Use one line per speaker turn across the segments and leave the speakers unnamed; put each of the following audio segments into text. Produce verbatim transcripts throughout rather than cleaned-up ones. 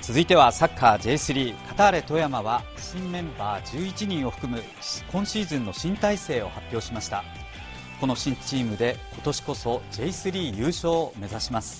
続いてはサッカー ジェイスリー カターレ富山は新メンバーじゅういちにんを含む今シーズンの新体制を発表しました。この新チームで今年こそ ジェイスリー 優勝を目指します。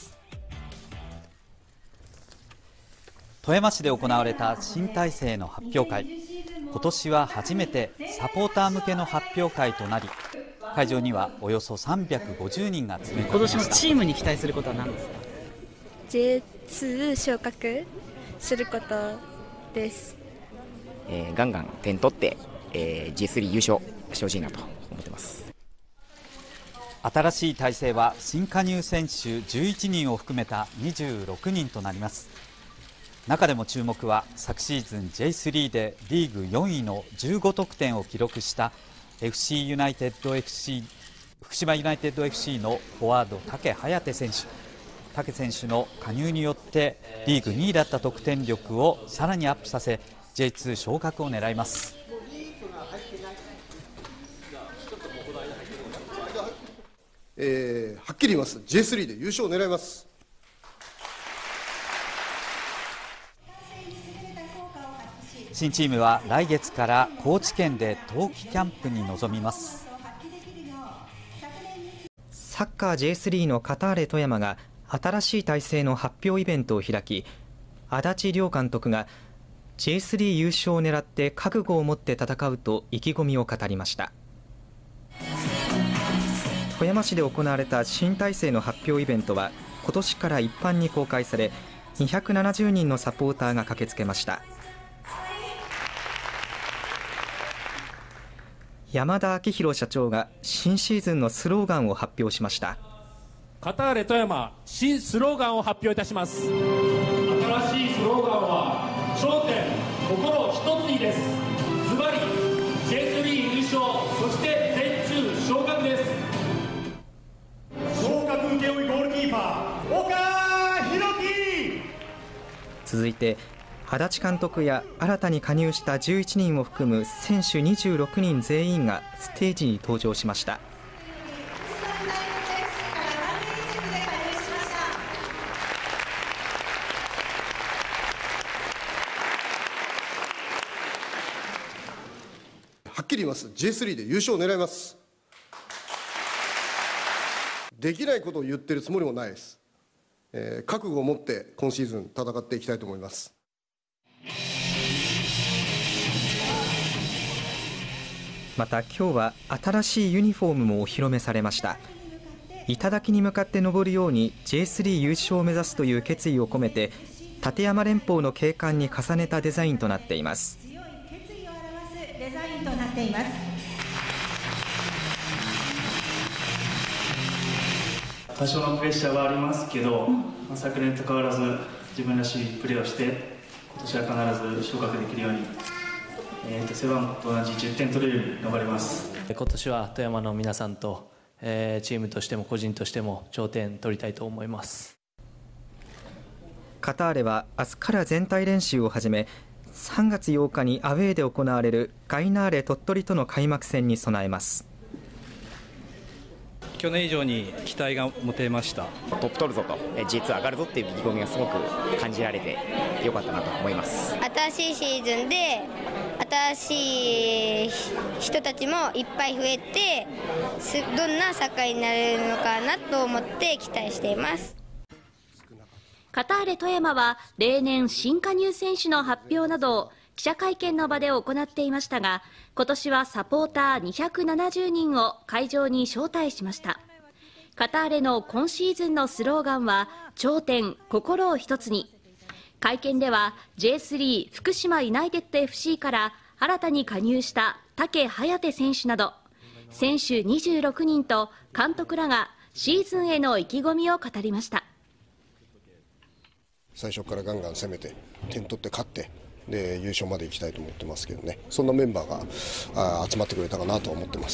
富山市で行われた新体制の発表会、今年は初めてサポーター向けの発表会となり、会場にはおよそさんびゃくごじゅうにんが詰めかけました。
今年のチームに期待することは何ですか？
ジェイツー 昇格することです。
えー、ガンガン点取って、えー、ジェイスリー 優勝してほしいなと思ってます。
新しい体制は新加入選手じゅういちにんを含めたにじゅうろくにんとなります。中でも注目は昨シーズン ジェイスリー でリーグよんいのじゅうごとくてんを記録した エフシー ユナイテッド エフシー 福島ユナイテッド エフシー のフォワード武颯選手。武選手の加入によってリーグにいだった得点力をさらにアップさせ ジェイツー 昇格を狙います。
えー、はっきり言います。 ジェイスリー で優勝を狙います。
新チームは来月から高知県で冬季キャンプに臨みます。
サッカー ジェイスリー のカターレ富山が新しい体制の発表イベントを開き、足立亮監督が ジェイスリー 優勝を狙って覚悟を持って戦うと意気込みを語りました。富山市で行われた新体制の発表イベントは今年から一般に公開され、にひゃくななじゅうにんのサポーターが駆けつけました。山田明宏社長が新シーズンのスローガンを発表しました。
カターレ富山新スローガンを発表いたします。新しいスローガンは頂点心一つにです。ズバリ ジェイスリー 優勝、そして全中昇格です。昇格請負ゴールキーパー岡弘樹。
続いて足立監督や新たに加入したじゅういちにんを含む選手にじゅうろくにん全員がステージに登場しました。
はっきり言います。 ジェイスリー で優勝を狙います。できないことを言ってるつもりもないです。えー、覚悟を持って今シーズン戦っていきたいと思います。
また今日は新しいユニフォームもお披露目されました。頂に向かって登るように ジェイスリー 優勝を目指すという決意を込めて、立山連峰の景観に重ねたデザインとなっています。
デザインとなっています。
多少のプレッシャーはありますけど、まあ、昨年と変わらず自分らしいプレーをして、今年は必ず昇格できるように、えー、と背番号と同じじゅってん取れるように頑張ります。
今年は富山の皆さんと、えー、チームとしても個人としても頂点取りたいと思います。
カターレは明日から全体練習を始め、さんがつようかにアウェーで行われるガイナーレ鳥取との開幕戦に備えます。
去年以上に期待が持てました。
トップ取るぞと ジェイツー 上がるぞっていう意気込みがすごく感じられてよかったなと思います。
新しいシーズンで新しい人たちもいっぱい増えて、どんなサッカーになれるのかなと思って期待しています。
カターレ富山は例年新加入選手の発表などを記者会見の場で行っていましたが、今年はサポーターにひゃくななじゅうにんを会場に招待しました。カターレの今シーズンのスローガンは頂点心を一つに。会見では ジェイスリー 福島ユナイテッド エフシー から新たに加入した武颯選手など選手にじゅうろくにんと監督らがシーズンへの意気込みを語りました。
最初からガンガン攻めて点取って勝ってで優勝まで行きたいと思ってますけどね、そんなメンバーがあ集まってくれたかなと思ってます。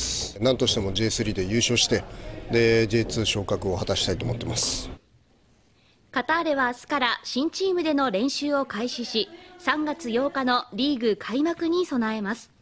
何としても ジェイスリー で優勝してで ジェイツー 昇格を果たしたいと思ってます。
カターレは明日から新チームでの練習を開始し、さんがつようかのリーグ開幕に備えます。